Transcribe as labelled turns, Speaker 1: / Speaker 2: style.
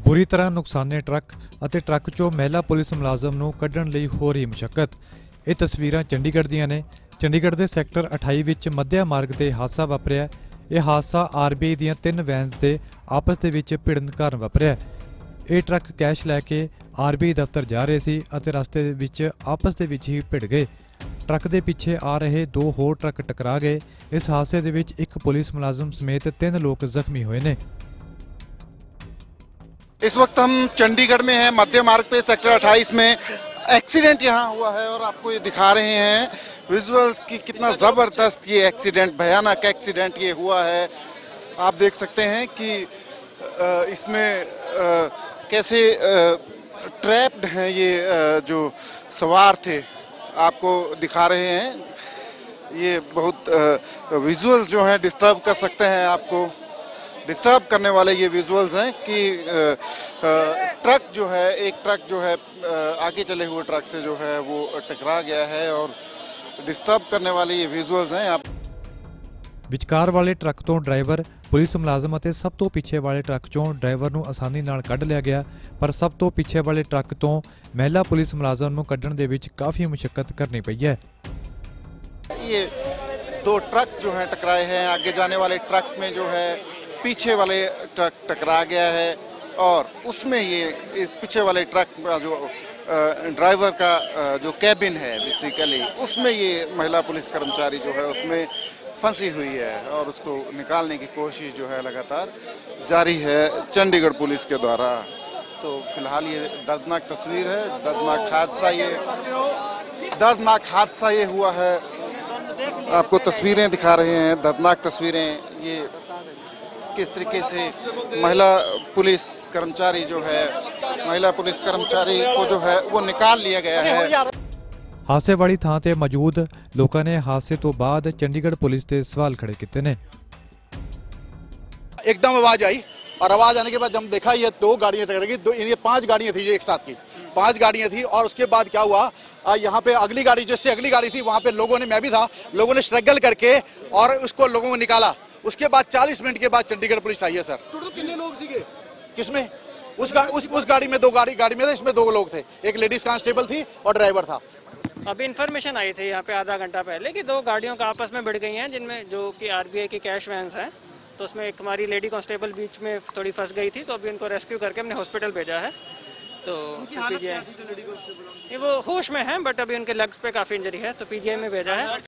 Speaker 1: बुरी तरह नुकसाने ट्रक ਅਤੇ ट्रक चों महिला पुलिस मुलाजम ਨੂੰ ਕੱਢਣ ਲਈ ਹੋ ਰਹੀ ਮੁਸ਼ੱਕਤ। ਇਹ ਤਸਵੀਰਾਂ ਚੰਡੀਗੜ੍ਹ ਦੀਆਂ ਨੇ। ਚੰਡੀਗੜ੍ਹ ਦੇ ਸੈਕਟਰ 28 ਵਿੱਚ ਮੱਧਿਆ ਮਾਰਗ ਤੇ ਹਾਦਸਾ ਵਾਪਰਿਆ। ਇਹ ਹਾਦਸਾ ਆਰਬੀਆਈ ਦੀਆਂ 3 ਵੈਨਸ ਦੇ ਆਪਸ ਦੇ ਵਿੱਚ ਭਿੜਨ ਕਾਰਨ ਵਾਪਰਿਆ। ਇਹ ਟਰੱਕ ਕੈਸ਼ ਲੈ ਕੇ ਆਰਬੀਆਈ ਦਫ਼ਤਰ ਜਾ ਰਹੇ ਸੀ ਅਤੇ ਰਸਤੇ ਦੇ ਵਿੱਚ ਆਪਸ ਦੇ ਵਿੱਚ ਹੀ ਭਿੜ ਗਏ। ट्रक के पीछे आ रहे 2 होर ट्रक टकरा गए। इस हादसे दे विच एक पुलिस मुलाजम समेत 3 लोग जख्मी हुए ने।
Speaker 2: इस वक्त हम चंडीगढ़ में हैं, मध्य मार्ग पे सेक्टर 28 में एक्सीडेंट यहाँ हुआ है और आपको ये दिखा रहे हैं विजुअल्स की कितना ज़बरदस्त ये एक्सीडेंट, भयानक एक्सीडेंट ये हुआ है। आप देख सकते हैं कि इसमें कैसे ट्रैप्ड हैं ये जो सवार थे, आपको दिखा रहे हैं। ये बहुत विजुअल्स जो हैं डिस्टर्ब कर सकते हैं, आपको डिस्टर्ब करने वाले ये विजुअल्स हैं कि ट्रक जो है, एक ट्रक जो है आगे चले हुए ट्रक से जो है वो टकरा गया है और डिस्टर्ब करने वाले ये विजुअल्स हैं। आप
Speaker 1: ਵਿਚਕਾਰ ਵਾਲੇ ਟਰੱਕ ਤੋਂ ਡਰਾਈਵਰ, ਪੁਲਿਸ ਮੁਲਾਜ਼ਮ ਅਤੇ ਸਭ ਤੋਂ ਪਿੱਛੇ ਵਾਲੇ ਟਰੱਕ ਚੋਂ ਡਰਾਈਵਰ ਨੂੰ ਆਸਾਨੀ ਨਾਲ ਕੱਢ ਲਿਆ ਗਿਆ, ਪਰ ਸਭ ਤੋਂ ਪਿੱਛੇ ਵਾਲੇ ਟਰੱਕ ਤੋਂ ਮਹਿਲਾ ਪੁਲਿਸ ਮੁਲਾਜ਼ਮ ਨੂੰ ਕੱਢਣ ਦੇ ਵਿੱਚ ਕਾਫੀ ਮੁਸ਼ੱਕਤ ਕਰਨੀ ਪਈ ਹੈ।
Speaker 2: ये 2 ट्रक जो हैं टकराए हैं, आगे जाने वाले ट्रक में जो है पीछे वाले ट्रक टकरा गया है और उसमें ये पीछे वाले ट्रक का जो ड्राइवर का जो कैबिन है बेसिकली, उसमें ये महिला पुलिस कर्मचारी जो है उसमें फंसी हुई है और उसको निकालने की कोशिश जो है लगातार जारी है चंडीगढ़ पुलिस के द्वारा। तो फिलहाल ये दर्दनाक तस्वीर है, दर्दनाक हादसा ये हुआ है। आपको तस्वीरें दिखा रहे हैं, दर्दनाक तस्वीरें। ये किस तरीके से महिला पुलिस कर्मचारी जो है, महिला पुलिस कर्मचारी को जो है वो निकाल लिया गया है।
Speaker 1: हादसे वाली थां ते मौजूद लोगों ने हादसे तो बाद चंडीगढ़ पुलिस ते सवाल खड़े किए ने।
Speaker 3: एकदम आवाज आई और आवाज आने के बाद जब देखा ये 2 गाड़ियां टकरा गई, ये 5 गाड़ियां थी, ये एक साथ की 5 गाड़ियां थी। और उसके बाद क्या हुआ, यहाँ पे अगली गाड़ी, जिससे अगली गाड़ी थी वहाँ पे लोगों ने, मैं भी था, लोगों ने स्ट्रगल करके और उसको लोगों को निकाला। उसके बाद 40 मिनट के बाद चंडीगढ़ पुलिस आई है। सर
Speaker 2: टोटल कितने लोग सीगे?
Speaker 3: किसमें? उस गाड़ी में 2 गाड़ी में थे, इसमें 2 लोग थे, एक लेडीज कांस्टेबल थी और ड्राइवर था।
Speaker 4: अभी इन्फॉर्मेशन आई थी यहाँ पे आधा घंटा पहले कि 2 गाड़ियों का आपस में भिड़ गई हैं, जिनमें जो कि आरबीआई की कैश वैन्स हैं। तो उसमें एक हमारी लेडी कांस्टेबल बीच में थोड़ी फंस गई थी, तो अभी उनको रेस्क्यू करके हमने हॉस्पिटल भेजा है। तो पीजीआई, ये वो होश में हैं बट अभी उनके लेग्स पे काफ़ी इंजरी है, तो पीजीआई में भेजा है।